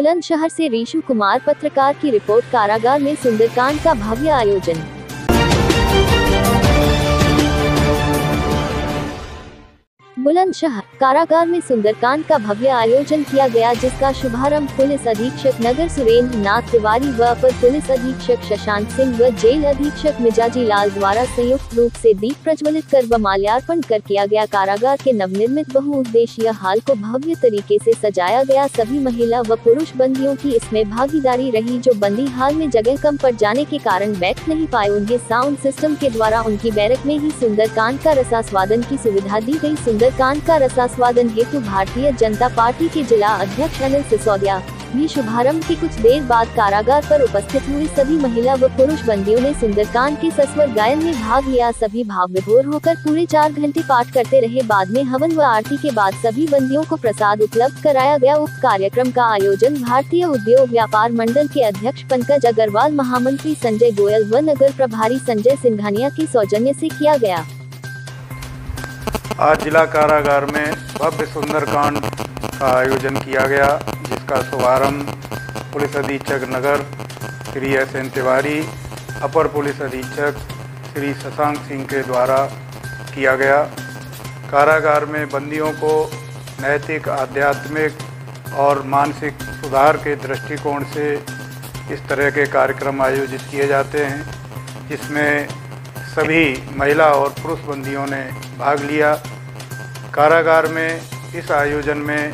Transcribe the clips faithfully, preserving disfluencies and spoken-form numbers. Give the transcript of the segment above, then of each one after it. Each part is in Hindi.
बुलंदशहर से ऋषु कुमार पत्रकार की रिपोर्ट। कारागार में सुंदरकांड का भव्य आयोजन। बुलंदशहर कारागार में सुंदरकांड का भव्य आयोजन किया गया, जिसका शुभारंभ पुलिस अधीक्षक नगर सुरेंद्र नाथ तिवारी व अपर पुलिस अधीक्षक शशांक सिंह व जेल अधीक्षक मिजाजी लाल द्वारा संयुक्त रूप से दीप प्रज्वलित कर व माल्यार्पण कर किया गया। कारागार के नवनिर्मित बहुउद्देशीय हाल को भव्य तरीके से सजाया गया। सभी महिला व पुरुष बंदियों की इसमें भागीदारी रही। जो बंदी हाल में जगह कम पड़ जाने के कारण बैठ नहीं पाए, उन्हें साउंड सिस्टम के द्वारा उनकी बैरक में ही सुंदरकांड का रसास्वादन की सुविधा दी गई। सुंदरकांड का रसास्वादन हेतु भारतीय जनता पार्टी के जिला अध्यक्ष अनिल सिसोदिया भी शुभारंभ के कुछ देर बाद कारागार पर उपस्थित हुए सभी महिला व पुरुष बंदियों ने सुंदरकांड के सस्वर गायन में भाग लिया। सभी भाव विभोर होकर पूरे चार घंटे पाठ करते रहे। बाद में हवन व आरती के बाद सभी बंदियों को प्रसाद उपलब्ध कराया गया। उक्त कार्यक्रम का आयोजन भारतीय उद्योग व्यापार मंडल के अध्यक्ष पंकज अग्रवाल, महामंत्री संजय गोयल व नगर प्रभारी संजय सिंघानिया के सौजन्य से किया गया। आज जिला कारागार में भव्य सुंदरकांड का आयोजन किया गया, जिसका शुभारंभ पुलिस अधीक्षक नगर श्री एस एन तिवारी, अपर पुलिस अधीक्षक श्री शशांक सिंह के द्वारा किया गया। कारागार में बंदियों को नैतिक, आध्यात्मिक और मानसिक सुधार के दृष्टिकोण से इस तरह के कार्यक्रम आयोजित किए जाते हैं, जिसमें सभी महिला और पुरुष बंदियों ने भाग लिया। कारागार में इस आयोजन में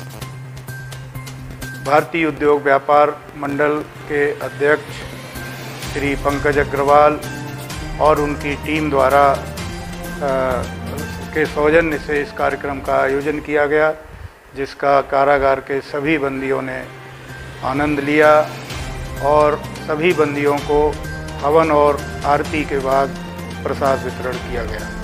भारतीय उद्योग व्यापार मंडल के अध्यक्ष श्री पंकज अग्रवाल और उनकी टीम द्वारा आ, के सौजन्य से इस कार्यक्रम का आयोजन किया गया, जिसका कारागार के सभी बंदियों ने आनंद लिया और सभी बंदियों को हवन और आरती के बाद प्रसाद वितरण किया गया।